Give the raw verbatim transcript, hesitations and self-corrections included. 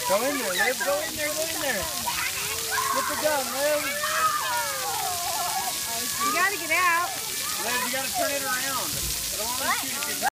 Go in there, Liv. Go in there, go in there. Get the gun, Liv. You gotta get out. Liv, you gotta turn it around. I don't want to shoot if you